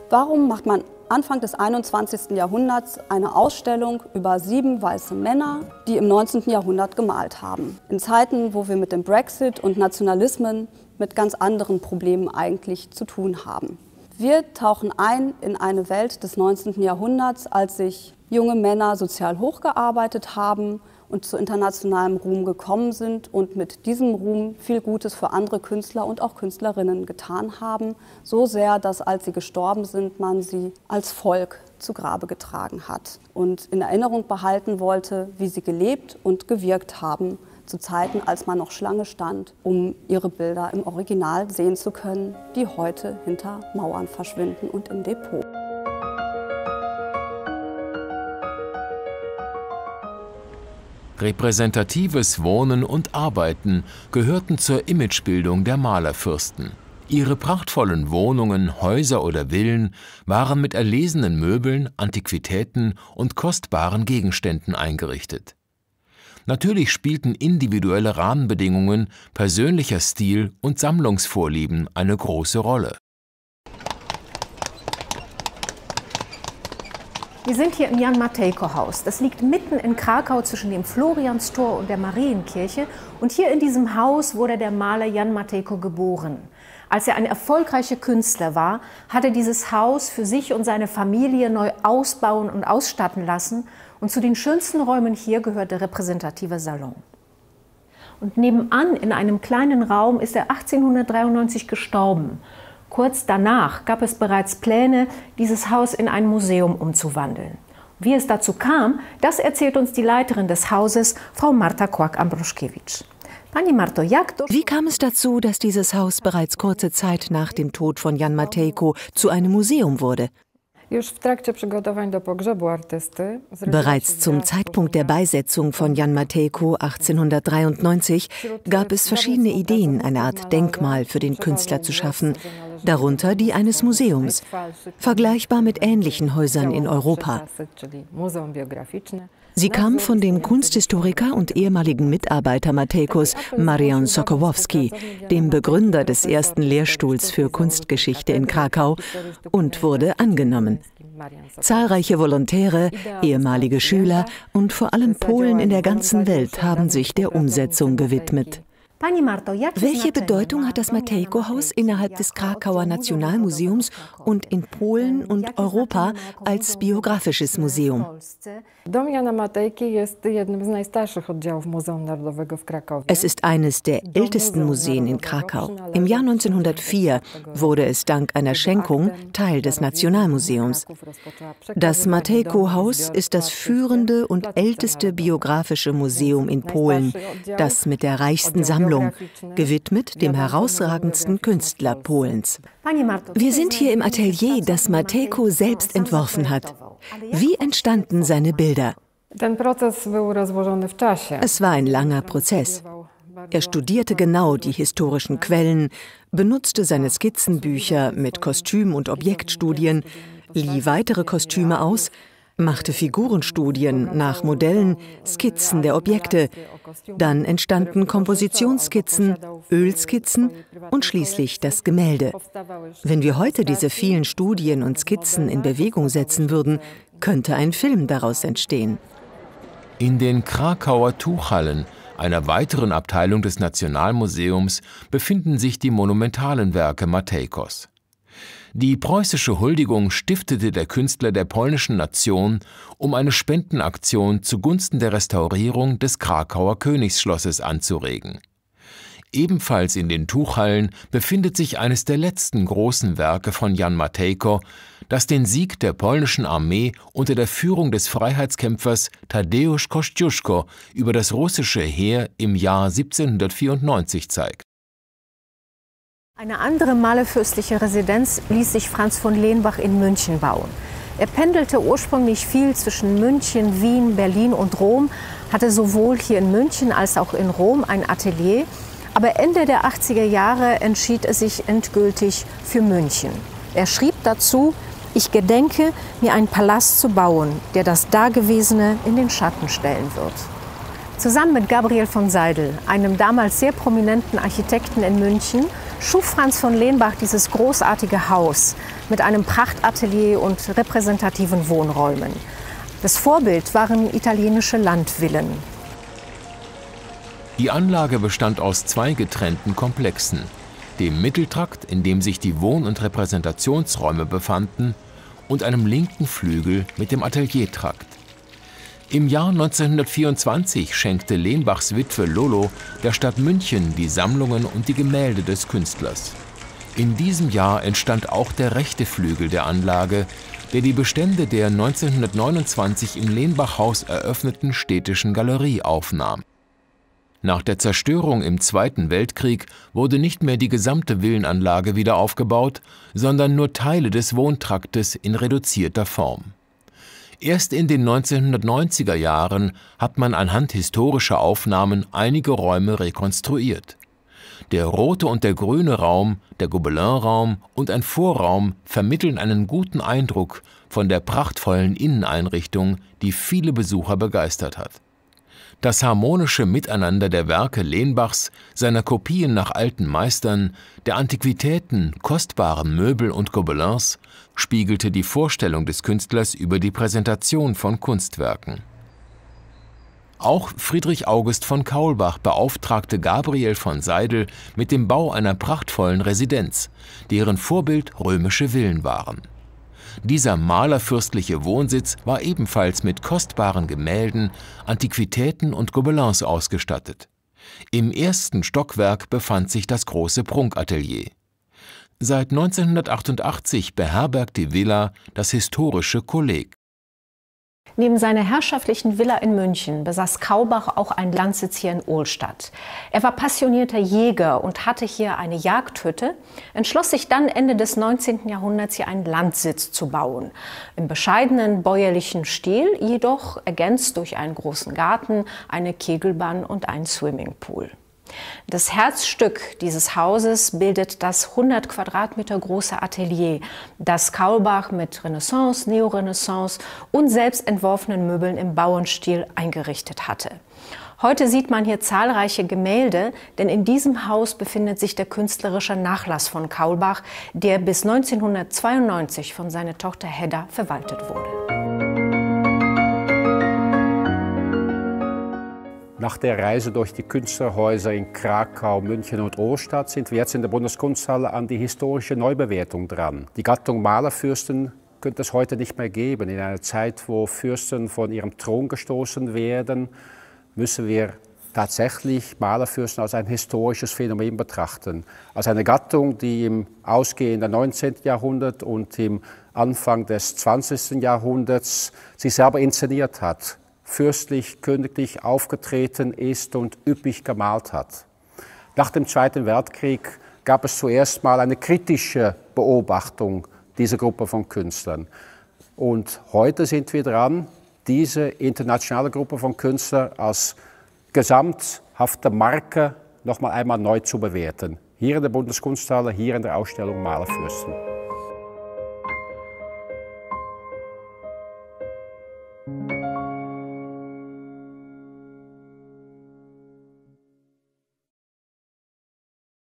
Warum macht man Anfang des 21. Jahrhunderts eine Ausstellung über 7 weiße Männer, die im 19. Jahrhundert gemalt haben? In Zeiten, wo wir mit dem Brexit und Nationalismen mit ganz anderen Problemen eigentlich zu tun haben. Wir tauchen ein in eine Welt des 19. Jahrhunderts, als sich junge Männer sozial hochgearbeitet haben und zu internationalem Ruhm gekommen sind und mit diesem Ruhm viel Gutes für andere Künstler und auch Künstlerinnen getan haben. So sehr, dass als sie gestorben sind, man sie als Volk zu Grabe getragen hat und in Erinnerung behalten wollte, wie sie gelebt und gewirkt haben, zu Zeiten, als man noch Schlange stand, um ihre Bilder im Original sehen zu können, die heute hinter Mauern verschwinden und im Depot. Repräsentatives Wohnen und Arbeiten gehörten zur Imagebildung der Malerfürsten. Ihre prachtvollen Wohnungen, Häuser oder Villen waren mit erlesenen Möbeln, Antiquitäten und kostbaren Gegenständen eingerichtet. Natürlich spielten individuelle Rahmenbedingungen, persönlicher Stil und Sammlungsvorlieben eine große Rolle. Wir sind hier im Jan Matejko-Haus. Das liegt mitten in Krakau zwischen dem Florianstor und der Marienkirche. Und hier in diesem Haus wurde der Maler Jan Matejko geboren. Als er ein erfolgreicher Künstler war, hat er dieses Haus für sich und seine Familie neu ausbauen und ausstatten lassen. Und zu den schönsten Räumen hier gehört der repräsentative Salon. Und nebenan in einem kleinen Raum ist er 1893 gestorben. Kurz danach gab es bereits Pläne, dieses Haus in ein Museum umzuwandeln. Wie es dazu kam, das erzählt uns die Leiterin des Hauses, Frau Marta Kłak-Ambroszkiewicz. Wie kam es dazu, dass dieses Haus bereits kurze Zeit nach dem Tod von Jan Matejko zu einem Museum wurde? Bereits zum Zeitpunkt der Beisetzung von Jan Matejko 1893 gab es verschiedene Ideen, eine Art Denkmal für den Künstler zu schaffen, darunter die eines Museums, vergleichbar mit ähnlichen Häusern in Europa. Sie kam von dem Kunsthistoriker und ehemaligen Mitarbeiter Matejkos, Marian Sokołowski, dem Begründer des ersten Lehrstuhls für Kunstgeschichte in Krakau, und wurde angenommen. Zahlreiche Volontäre, ehemalige Schüler und vor allem Polen in der ganzen Welt haben sich der Umsetzung gewidmet. Welche Bedeutung hat das Matejko-Haus innerhalb des Krakauer Nationalmuseums und in Polen und Europa als biografisches Museum? Es ist eines der ältesten Museen in Krakau. Im Jahr 1904 wurde es dank einer Schenkung Teil des Nationalmuseums. Das Matejko-Haus ist das führende und älteste biografische Museum in Polen, das mit der reichsten Sammlung, gewidmet dem herausragendsten Künstler Polens. Wir sind hier im Atelier, das Matejko selbst entworfen hat. Wie entstanden seine Bilder? Es war ein langer Prozess. Er studierte genau die historischen Quellen, benutzte seine Skizzenbücher mit Kostüm- und Objektstudien, lieh weitere Kostüme aus, machte Figurenstudien nach Modellen, Skizzen der Objekte. Dann entstanden Kompositionsskizzen, Ölskizzen und schließlich das Gemälde. Wenn wir heute diese vielen Studien und Skizzen in Bewegung setzen würden, könnte ein Film daraus entstehen. In den Krakauer Tuchhallen, einer weiteren Abteilung des Nationalmuseums, befinden sich die monumentalen Werke Matejkos. Die preußische Huldigung stiftete der Künstler der polnischen Nation, um eine Spendenaktion zugunsten der Restaurierung des Krakauer Königsschlosses anzuregen. Ebenfalls in den Tuchhallen befindet sich eines der letzten großen Werke von Jan Matejko, das den Sieg der polnischen Armee unter der Führung des Freiheitskämpfers Tadeusz Kościuszko über das russische Heer im Jahr 1794 zeigt. Eine andere malerfürstliche Residenz ließ sich Franz von Lenbach in München bauen. Er pendelte ursprünglich viel zwischen München, Wien, Berlin und Rom, hatte sowohl hier in München als auch in Rom ein Atelier. Aber Ende der 80er Jahre entschied er sich endgültig für München. Er schrieb dazu: Ich gedenke, mir einen Palast zu bauen, der das Dagewesene in den Schatten stellen wird. Zusammen mit Gabriel von Seidel, einem damals sehr prominenten Architekten in München, schuf Franz von Lenbach dieses großartige Haus mit einem Prachtatelier und repräsentativen Wohnräumen. Das Vorbild waren italienische Landvillen. Die Anlage bestand aus zwei getrennten Komplexen, dem Mitteltrakt, in dem sich die Wohn- und Repräsentationsräume befanden, und einem linken Flügel mit dem Ateliertrakt. Im Jahr 1924 schenkte Lenbachs Witwe Lolo der Stadt München die Sammlungen und die Gemälde des Künstlers. In diesem Jahr entstand auch der rechte Flügel der Anlage, der die Bestände der 1929 im Lenbach-Haus eröffneten Städtischen Galerie aufnahm. Nach der Zerstörung im Zweiten Weltkrieg wurde nicht mehr die gesamte Villenanlage wieder aufgebaut, sondern nur Teile des Wohntraktes in reduzierter Form. Erst in den 1990er Jahren hat man anhand historischer Aufnahmen einige Räume rekonstruiert. Der rote und der grüne Raum, der Gobelin-Raum und ein Vorraum vermitteln einen guten Eindruck von der prachtvollen Inneneinrichtung, die viele Besucher begeistert hat. Das harmonische Miteinander der Werke Lenbachs, seiner Kopien nach alten Meistern, der Antiquitäten, kostbaren Möbel und Gobelins spiegelte die Vorstellung des Künstlers über die Präsentation von Kunstwerken. Auch Friedrich August von Kaulbach beauftragte Gabriel von Seidel mit dem Bau einer prachtvollen Residenz, deren Vorbild römische Villen waren. Dieser malerfürstliche Wohnsitz war ebenfalls mit kostbaren Gemälden, Antiquitäten und Gobelins ausgestattet. Im ersten Stockwerk befand sich das große Prunkatelier. Seit 1988 beherbergt die Villa das historische Kolleg. Neben seiner herrschaftlichen Villa in München besaß Kaulbach auch einen Landsitz hier in Ohlstadt. Er war passionierter Jäger und hatte hier eine Jagdhütte, entschloss sich dann Ende des 19. Jahrhunderts hier einen Landsitz zu bauen. Im bescheidenen bäuerlichen Stil, jedoch ergänzt durch einen großen Garten, eine Kegelbahn und einen Swimmingpool. Das Herzstück dieses Hauses bildet das 100 Quadratmeter große Atelier, das Kaulbach mit Renaissance, Neorenaissance und selbst entworfenen Möbeln im Bauernstil eingerichtet hatte. Heute sieht man hier zahlreiche Gemälde, denn in diesem Haus befindet sich der künstlerische Nachlass von Kaulbach, der bis 1992 von seiner Tochter Hedda verwaltet wurde. Nach der Reise durch die Künstlerhäuser in Krakau, München und Ohlstadt sind wir jetzt in der Bundeskunsthalle an die historische Neubewertung dran. Die Gattung Malerfürsten könnte es heute nicht mehr geben. In einer Zeit, wo Fürsten von ihrem Thron gestoßen werden, müssen wir tatsächlich Malerfürsten als ein historisches Phänomen betrachten. Als eine Gattung, die im ausgehenden 19. Jahrhundert und im Anfang des 20. Jahrhunderts sich selber inszeniert hat, fürstlich, königlich aufgetreten ist und üppig gemalt hat. Nach dem Zweiten Weltkrieg gab es zuerst mal eine kritische Beobachtung dieser Gruppe von Künstlern. Und heute sind wir dran, diese internationale Gruppe von Künstlern als gesamthafte Marke noch mal einmal neu zu bewerten. Hier in der Bundeskunsthalle, hier in der Ausstellung Malerfürsten.